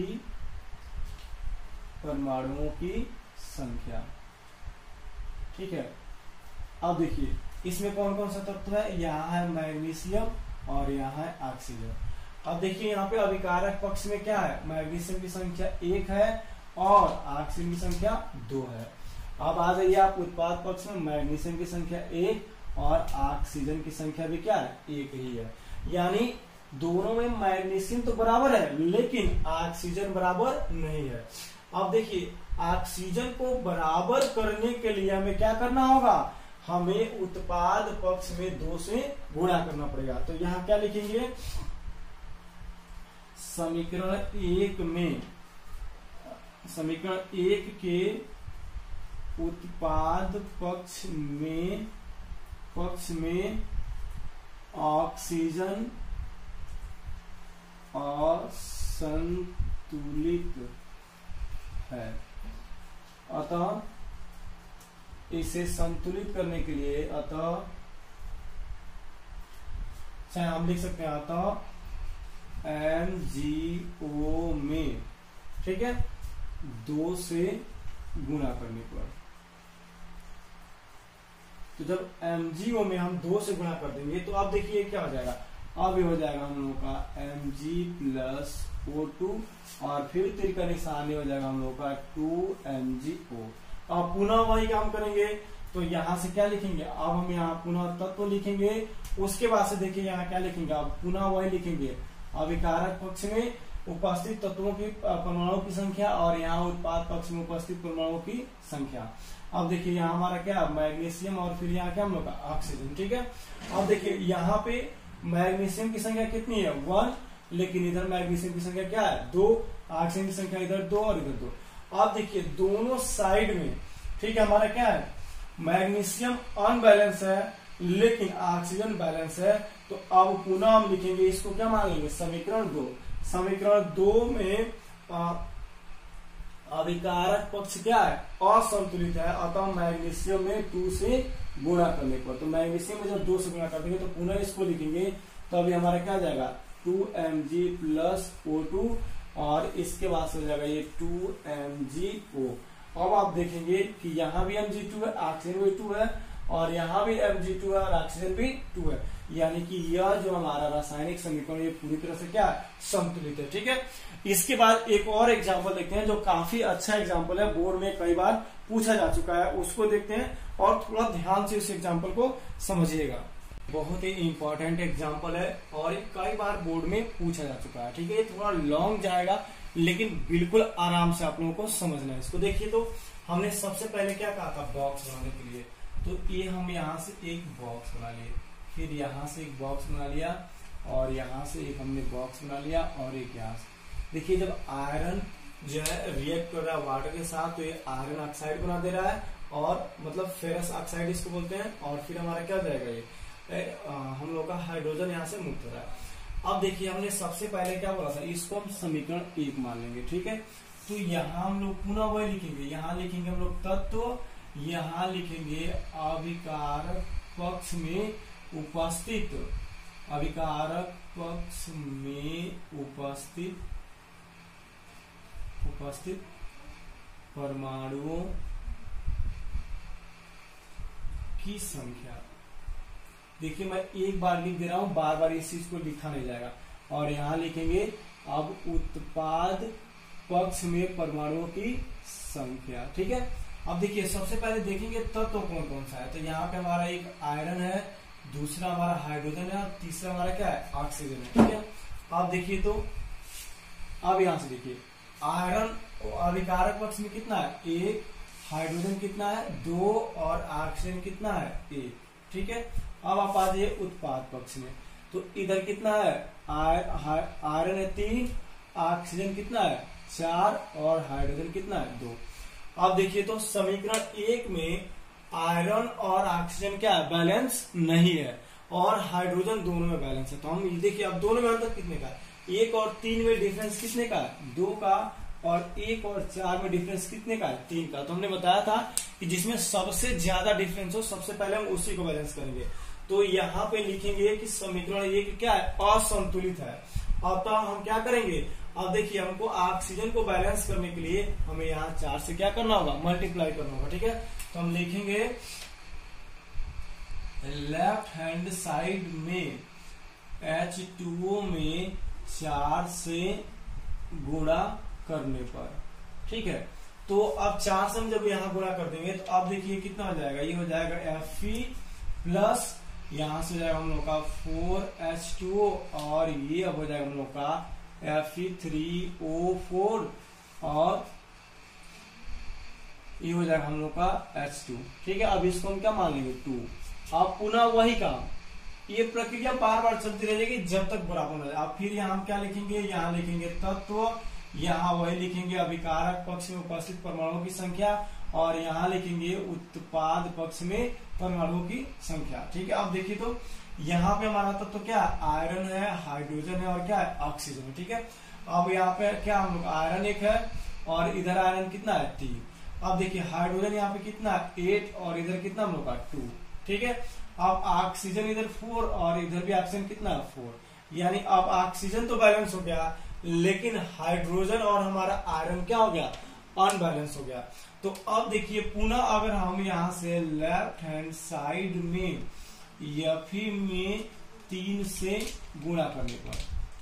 परमाणुओं की संख्या, ठीक है। अब देखिए इसमें कौन कौन सा तत्व है, यहाँ है मैग्नीशियम और यहाँ है ऑक्सीजन। अब देखिए यहाँ पे अभिकारक पक्ष में क्या है, मैग्नीशियम की संख्या एक है और ऑक्सीजन की संख्या दो है। अब आ जाइए आप उत्पाद पक्ष में, मैग्नीशियम की संख्या एक और ऑक्सीजन की संख्या भी क्या है, एक ही है। यानी दोनों में मैग्नीशियम तो बराबर है लेकिन ऑक्सीजन बराबर नहीं है। अब देखिए ऑक्सीजन को बराबर करने के लिए हमें क्या करना होगा, हमें उत्पाद पक्ष में दो से गुणा करना पड़ेगा। तो यहाँ क्या लिखेंगे, समीकरण एक में, समीकरण एक के उत्पाद पक्ष में पक्ष में ऑक्सीजन असंतुलित है, अतः इसे संतुलित करने के लिए, अतः चाहे हम लिख सकते हैं अतः एम जी ओ में, ठीक है, दो से गुणा करने पर। तो जब एम जी ओ में हम दो से गुणा कर देंगे तो अब देखिए क्या हो जाएगा, अब ये हो जाएगा हम लोगों का M G plus O two और फिर तिर का निशान हो जाएगा हम लोगों का टू एम जी ओ। अब पुनः वही काम करेंगे तो यहाँ से क्या लिखेंगे, अब हम यहाँ पुनः तत्व लिखेंगे। उसके बाद से देखिए यहाँ क्या लिखेंगे, अब पुनः वही लिखेंगे अभिकारक पक्ष में उपस्थित तत्वों की परमाणुओं की संख्या और यहाँ उत्पाद पक्ष में उपस्थित परमाणुओं की संख्या। अब देखिए यहाँ हमारा क्या, मैग्नीशियम और फिर यहाँ क्या हम लोग का ऑक्सीजन, ठीक है। अब देखिए यहाँ पे मैग्नीशियम की संख्या कितनी है, वन, लेकिन इधर मैग्नीशियम की संख्या क्या है, दो, ऑक्सीजन की संख्या इधर दो और इधर दो। अब देखिए दोनों साइड में, ठीक है, हमारा क्या है, मैग्नीशियम अनबैलेंस है लेकिन ऑक्सीजन बैलेंस है। तो अब पुनः हम लिखेंगे इसको क्या मान लेंगे, समीकरण दो। समीकरण दो में आ, अभिकारक पक्ष क्या है, असंतुलित है, अतः मैग्नीशियम में टू से गुणा करने पर, तो मैग्नीशियम में जब दो से गुणा कर देंगे तो पुनः इसको लिखेंगे तो अभी हमारा क्या जाएगा, two M G plus O two और इसके बाद से हो जाएगा ये टू एम जी ओ। अब आप देखेंगे कि यहाँ भी एम जी टू है, ऑक्सीजन भी टू है और यहाँ भी एम जी टू है और ऑक्सीजन भी टू है, यानी कि यह जो हमारा रासायनिक समीकरण ये पूरी तरह से क्या है, संतुलित है, ठीक है। इसके बाद एक और एग्जांपल देखते हैं जो काफी अच्छा एग्जांपल है, बोर्ड में कई बार पूछा जा चुका है, उसको देखते हैं और थोड़ा ध्यान से इस एग्जांपल को समझिएगा। बहुत ही इंपॉर्टेंट एग्जांपल है और कई बार बोर्ड में पूछा जा चुका है, ठीक है। ये थोड़ा लॉन्ग जाएगा लेकिन बिल्कुल आराम से आप लोगों को समझना है इसको। देखिए तो हमने सबसे पहले क्या कहा था बॉक्स बनाने के लिए, तो ये हम यहाँ से एक बॉक्स बना लिए, फिर यहाँ से एक बॉक्स बना लिया और यहाँ से एक हमने बॉक्स बना लिया और एक यहाँ से। देखिए जब आयरन जो है रिएक्ट कर रहा है वाटर के साथ तो ये आयरन ऑक्साइड बना दे रहा है और मतलब फेरस ऑक्साइड इसको बोलते हैं, और फिर हमारा क्या हो जाएगा, ये ए, आ, हम लोग का हाइड्रोजन यहाँ से मुक्त हो रहा है। अब देखिए हमने सबसे पहले क्या बोला था, इसको हम समीकरण एक मान लेंगे, ठीक है। तो यहाँ हम लोग पुनः वही लिखेंगे, यहाँ लिखेंगे हम लोग तत्व, यहाँ लिखेंगे अभिकारक पक्ष में उपस्थित, अभिकारक पक्ष में उपस्थित उपस्थित परमाणुओं की संख्या, देखिए मैं एक बार लिख दे रहा हूँ, बार बार इस चीज को लिखा नहीं जाएगा। और यहाँ लिखेंगे अब उत्पाद पक्ष में परमाणुओं की संख्या। ठीक है, अब देखिए सबसे पहले देखेंगे तत्व तो कौन कौन सा है। तो यहाँ पे हमारा एक आयरन है, दूसरा हमारा हाइड्रोजन है और तीसरा हमारा क्या है, ऑक्सीजन है। ठीक है, अब देखिए तो अब यहां से देखिए आयरन अभिकारक पक्ष में कितना है, एक, हाइड्रोजन कितना है, दो, और ऑक्सीजन कितना है, एक। ठीक है, अब आप आ जाइए उत्पाद पक्ष में। तो इधर कितना है, आयरन है तीन, ऑक्सीजन कितना है चार, और हाइड्रोजन कितना है दो। अब देखिए तो समीकरण एक में आयरन और ऑक्सीजन क्या है, बैलेंस नहीं है, और हाइड्रोजन दोनों में बैलेंस है। तो हम देखिए अब दोनों में अंतर कितने का है, एक और तीन में डिफरेंस कितने का है, दो का, और एक और चार में डिफरेंस कितने का है, तीन का। तो हमने बताया था कि जिसमें सबसे ज्यादा डिफरेंस हो सबसे पहले हम उसी को बैलेंस करेंगे। तो यहाँ पे लिखेंगे कि समीकरण एक क्या है, असंतुलित है। अब तो हम क्या करेंगे, अब देखिए हमको ऑक्सीजन को बैलेंस करने के लिए हमें यहाँ चार से क्या करना होगा, मल्टीप्लाई करना होगा। ठीक है, तो हम लिखेंगे लेफ्ट हैंड साइड में एच टू ओ में चार से गुणा करने पर। ठीक है, तो अब चार से हम जब यहाँ गुणा कर देंगे तो अब देखिए कितना हो जाएगा, ये हो जाएगा एफ ई प्लस यहां से हो जाएगा हम लोग का फोर एच टू ओ, और ये अब हो जाएगा हम लोग का F E three O four, और ये हो जाएगा हम लोग का एच टू। ठीक है, अब इसको हम क्या मान लेंगे, टू। अब पुनः वही काम, ये प्रक्रिया बार बार चलती रहेगी जब तक बराबर हो जाए। अब फिर यहाँ हम क्या लिखेंगे, यहाँ लिखेंगे तत्व, यहाँ वही लिखेंगे अभिकारक पक्ष में उपस्थित परमाणुओं की संख्या, और यहाँ लिखेंगे उत्पाद पक्ष में परमाणुओं की संख्या। ठीक है, अब देखिए तो यहाँ पे हमारा तत्व क्या है, आयरन है, हाइड्रोजन है, और क्या है, ऑक्सीजन है। ठीक है, अब यहाँ पे क्या हम लोग आयरन एक है, और इधर आयरन कितना है, तीन। अब देखिए हाइड्रोजन यहाँ पे कितना है, एट, और इधर कितना हम लोग का, टू। ठीक है, अब ऑक्सीजन इधर फोर, और इधर भी ऑक्सीजन कितना है, फोर। यानी अब ऑक्सीजन तो बैलेंस हो गया, लेकिन हाइड्रोजन और हमारा आयरन क्या हो गया, अनबैलेंस हो गया। तो अब देखिए पुनः अगर हम यहाँ से लेफ्ट हैंड साइड में एफ ई में तीन से गुणा करने पर,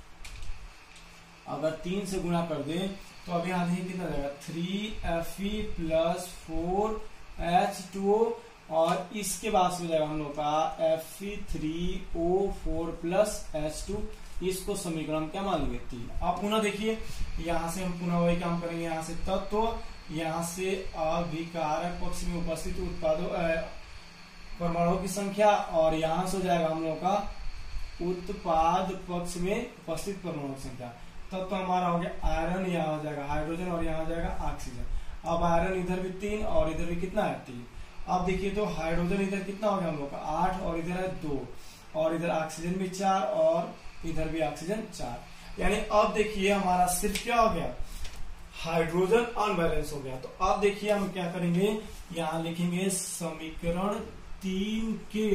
अगर तीन से गुणा कर दे तो अब यहाँ देखिए कितना जाएगा, three F E plus four H two O, और इसके बाद से हो जाएगा हम लोग का F E three O four plus H two. इसको समीकरण क्या मान लेंगे, तीन। अब पुनः देखिए यहाँ से हम पुनः वही काम करेंगे, यहाँ से तत्व, यहाँ से अभिकारक पक्ष में उपस्थित उत्पादों परमाणुओं की संख्या, और यहाँ से हो जाएगा हम लोग का उत्पाद पक्ष में उपस्थित परमाणुओं की संख्या। तब तो हमारा हो गया आयरन, यहाँ हो जाएगा हाइड्रोजन, और यहाँ हो जाएगा ऑक्सीजन। अब आयरन इधर भी तीन, और इधर भी कितना है, तीन। अब देखिए तो हाइड्रोजन इधर कितना हो गया हम लोग का, आठ, और इधर है दो, और इधर ऑक्सीजन भी चार, और इधर भी ऑक्सीजन चार। यानी अब देखिए हमारा सिर्फ क्या हो गया, हाइड्रोजन अनबैलेंस हो गया। तो अब देखिए हम क्या करेंगे, यहां लिखेंगे समीकरण तीन के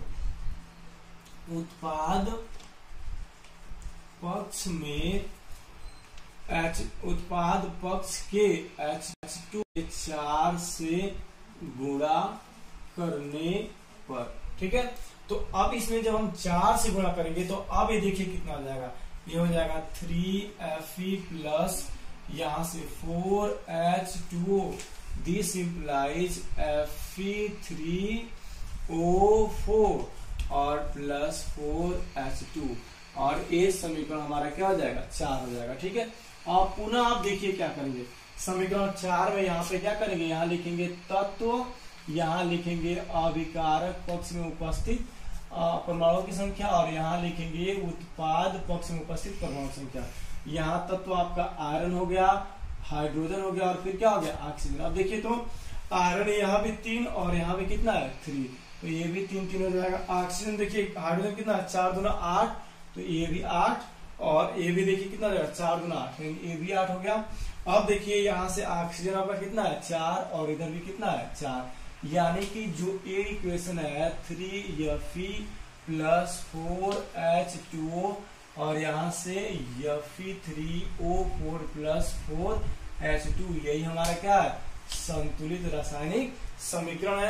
उत्पाद पक्ष में एच उत्पाद पक्ष के एच टू चार से गुणा करने पर। ठीक है, तो अब इसमें जब हम चार से गुणा करेंगे तो अब ये देखिए कितना हो जाएगा, ये हो जाएगा थ्री एफ ई प्लस यहां से four H two O, this implies F E three O four और प्लस फोर एच टू, और ये समीकरण हमारा क्या हो जाएगा, चार हो जाएगा। ठीक है, अब पुनः आप देखिए क्या करेंगे, समीकरण चार में यहाँ पे क्या करेंगे, यहाँ लिखेंगे तत्व, यहाँ लिखेंगे अभिकारक पक्ष में उपस्थित परमाणुओं की संख्या, और यहाँ लिखेंगे उत्पाद पक्ष में उपस्थित परमाणु संख्या। यहाँ तत्व आपका आयरन हो गया, हाइड्रोजन हो गया, और फिर क्या हो गया, ऑक्सीजन। अब देखिए तो आयरन यहाँ भी तीन, और यहाँ भी कितना है, थ्री, तो ये भी तीन तीन हो जाएगा। ऑक्सीजन देखिए हाइड्रोजन कितना है, चार दूना आठ, तो ये भी आठ, और ये भी देखिए कितना जाएगा, चार गुना आठ, ये भी आठ हो गया। अब देखिए यहाँ से ऑक्सीजन आपका कितना है, चार, और इधर भी कितना है, चार। यानी कि जो ए इक्वेशन है three F E plus four H two O, और यहाँ से F E three O four plus four H two, यही हमारा क्या है, संतुलित रासायनिक समीकरण है।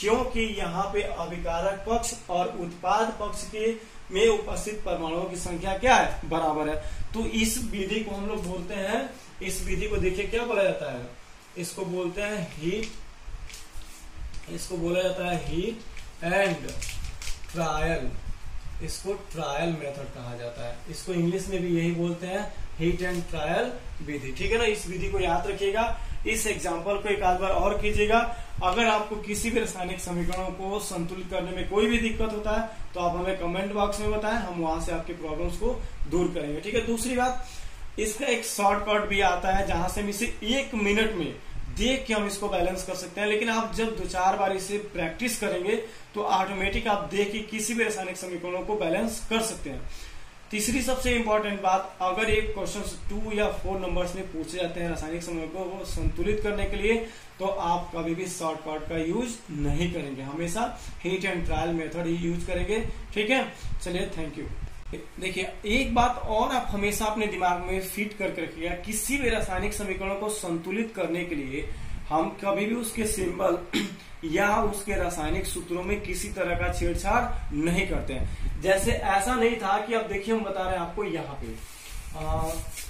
क्योंकि यहाँ पे अभिकारक पक्ष और उत्पाद पक्ष के में उपस्थित परमाणुओं की संख्या क्या है, बराबर है। तो इस विधि को हम लोग बोलते हैं, इस विधि को देखिए क्या बोला जाता है, इसको बोलते हैं हीट, इसको बोला जाता है हीट एंड ट्रायल, इसको ट्रायल मेथड कहा जाता है। इसको इंग्लिश में भी यही बोलते हैं, हीट एंड ट्रायल विधि, ठीक है ना। इस विधि को याद रखिएगा। इस एग्जाम्पल को एक आध बार और कीजिएगा। अगर आपको किसी भी रासायनिक समीकरणों को संतुलित करने में कोई भी दिक्कत होता है तो आप हमें कमेंट बॉक्स में बताएं, हम वहां से आपके प्रॉब्लम्स को दूर करेंगे, ठीक है। दूसरी बात, इसका एक शॉर्टकट भी आता है जहां से हम इसे एक मिनट में देख के हम इसको बैलेंस कर सकते हैं। लेकिन आप जब दो चार बार इसे प्रैक्टिस करेंगे तो ऑटोमेटिक आप देख के किसी भी रासायनिक समीकरणों को बैलेंस कर सकते हैं। तीसरी सबसे इंपॉर्टेंट बात, अगर एक क्वेश्चन टू या फोर नंबर्स में पूछे जाते हैं रासायनिक समीकरणों को संतुलित करने के लिए, तो आप कभी भी शॉर्टकट का यूज नहीं करेंगे, हमेशा हीट एंड ट्रायल मेथड ही यूज करेंगे, ठीक है। चलिए, थैंक यू। देखिए, एक बात और आप हमेशा अपने दिमाग में फिट करके रखिएगा, किसी भी रासायनिक समीकरणों को संतुलित करने के लिए हम कभी भी उसके सिंबल या उसके रासायनिक सूत्रों में किसी तरह का छेड़छाड़ नहीं करते हैं। जैसे ऐसा नहीं था कि अब देखिए, हम बता रहे हैं आपको यहाँ पे, आ,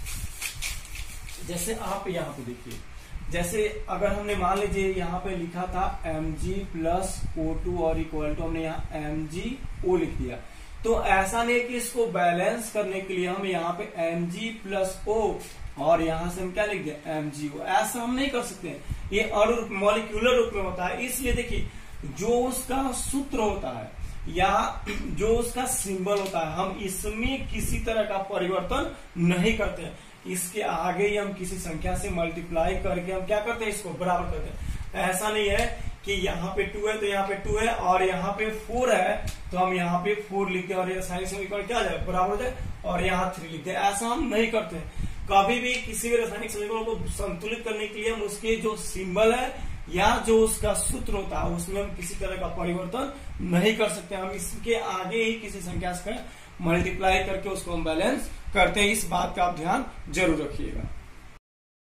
जैसे आप यहाँ पे देखिए, जैसे अगर हमने मान लीजिए यहाँ पे लिखा था Mg प्लस ओ टू और इक्वल टू, हमने यहाँ Mg O लिख दिया, तो ऐसा नहीं कि इसको बैलेंस करने के लिए हम यहाँ पे Mg प्लस O और यहाँ से हम क्या लिख दिया एम जी ओ, ऐसा हम नहीं कर सकते हैं, ये अणु मॉलिक्यूलर रूप में होता है। इसलिए देखिए, जो उसका सूत्र होता है या जो उसका सिंबल होता है, हम इसमें किसी तरह का परिवर्तन नहीं करते हैं। इसके आगे ही हम किसी संख्या से मल्टीप्लाई करके हम क्या करते हैं, इसको बराबर करते हैं। ऐसा नहीं है कि यहाँ पे टू है तो यहाँ पे टू है और यहाँ पे फोर है तो हम यहाँ पे फोर लिखते हैं और ये रासायनिक समीकरण क्या हो जाए, बराबर हो जाए, और यहाँ थ्री लिखते हैं। ऐसा हम नहीं करते हैं। कभी भी किसी भी रासायनिक समीकरण को संतुलित करने के लिए हम उसके जो सिंबल है या जो उसका सूत्र होता है उसमें हम किसी तरह का परिवर्तन नहीं कर सकते। हम इसके आगे ही किसी संख्या से मल्टीप्लाई करके उसको हम बैलेंस करते हैं। इस बात का आप ध्यान जरूर रखिएगा।